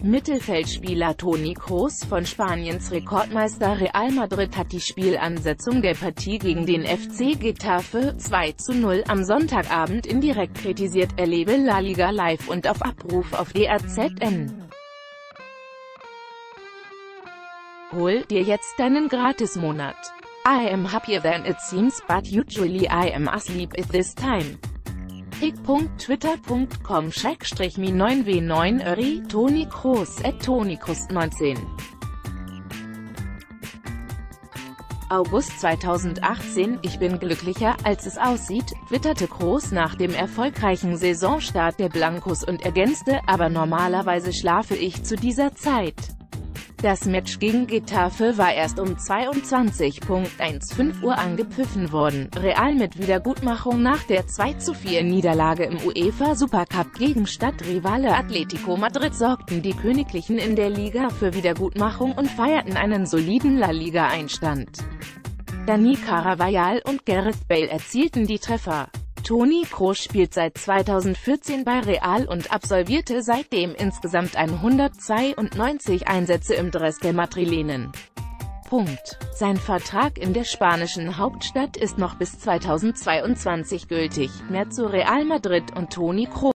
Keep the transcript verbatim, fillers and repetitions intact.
Mittelfeldspieler Toni Kroos von Spaniens Rekordmeister Real Madrid hat die Spielansetzung der Partie gegen den F C Getafe zwei zu null am Sonntagabend indirekt kritisiert. Erlebe La Liga live und auf Abruf auf D A Z N. Hol dir jetzt deinen Gratismonat. I am happier than it seems, but usually I am asleep at this time. x punkt twitter punkt com schrägstrich neun w neun öri Toni Kroos at tonikroos neunzehn. August zweitausendachtzehn. Ich bin glücklicher, als es aussieht, twitterte Kroos nach dem erfolgreichen Saisonstart der Blancos und ergänzte: aber normalerweise schlafe ich zu dieser Zeit. Das Match gegen Getafe war erst um zweiundzwanzig Uhr fünfzehn angepfiffen worden. Real mit Wiedergutmachung nach der zwei zu vier Niederlage im UEFA Supercup gegen Stadtrivale Atletico Madrid sorgten die Königlichen in der Liga für Wiedergutmachung und feierten einen soliden La Liga-Einstand. Dani Carvajal und Gareth Bale erzielten die Treffer. Toni Kroos spielt seit zweitausendvierzehn bei Real und absolvierte seitdem insgesamt hundertzweiundneunzig Einsätze im Dress der Madrilenen. Punkt. Sein Vertrag in der spanischen Hauptstadt ist noch bis zweitausendzweiundzwanzig gültig. Mehr zu Real Madrid und Toni Kroos.